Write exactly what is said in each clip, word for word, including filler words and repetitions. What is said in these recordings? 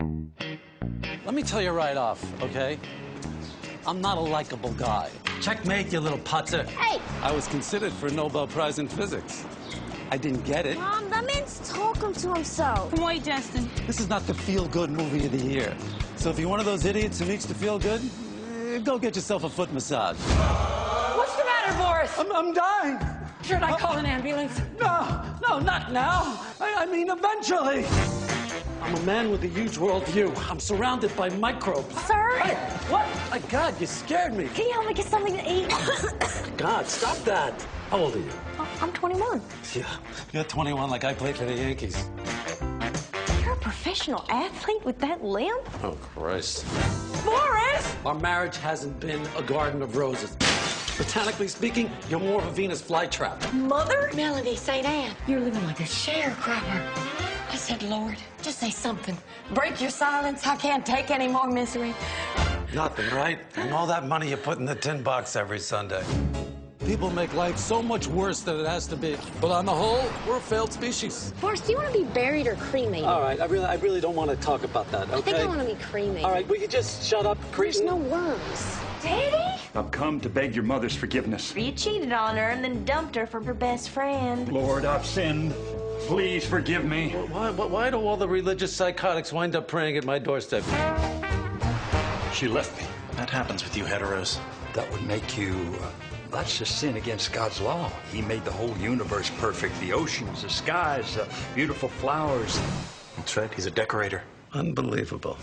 Let me tell you right off, okay? I'm not a likable guy. Checkmate, you little putzer. Hey! I was considered for a Nobel Prize in Physics. I didn't get it. Mom, the man's talking to himself. Wait, Justin. This is not the feel-good movie of the year. So if you're one of those idiots who needs to feel good, eh, go get yourself a foot massage. What's the matter, Boris? I'm, I'm dying. Should I call an ambulance? No, no, not now. I, I mean, eventually. I'm a man with a huge worldview. I'm surrounded by microbes. Sir? Hey, what? My God, you scared me. Can you help me get something to eat? God, stop that. How old are you? I'm twenty-one. Yeah, you're twenty-one like I played for the Yankees. You're a professional athlete with that limp? Oh, Christ. Boris! Our marriage hasn't been a garden of roses. Botanically speaking, you're more of a Venus flytrap. Mother? Melanie, Saint Anne, you're living like a sharecropper. I said, Lord, just say something. Break your silence. I can't take any more misery. Nothing, right? And all that money you put in the tin box every Sunday. People make life so much worse than it has to be. But on the whole, we're a failed species. Boris, do you want to be buried or cremated? All right, I really, I really don't want to talk about that, okay? I think I want to be cremated. All right, will you just shut up, There's cretin? no worms. Daddy? I've come to beg your mother's forgiveness. You cheated on her and then dumped her for her best friend. Lord, I've sinned. Please forgive me. Why, why, why do all the religious psychotics wind up praying at my doorstep? She left me. That happens with you heteros. That would make you... Uh, that's a sin against God's law. He made the whole universe perfect. The oceans, the skies, uh, beautiful flowers. That's right, he's a decorator. Unbelievable.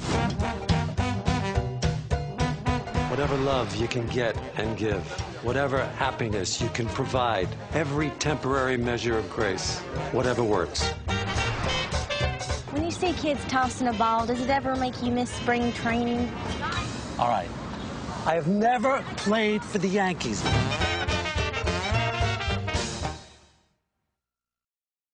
Whatever love you can get and give, whatever happiness you can provide, every temporary measure of grace, whatever works. When you see kids tossing a ball, does it ever make you miss spring training? All right. I have never played for the Yankees.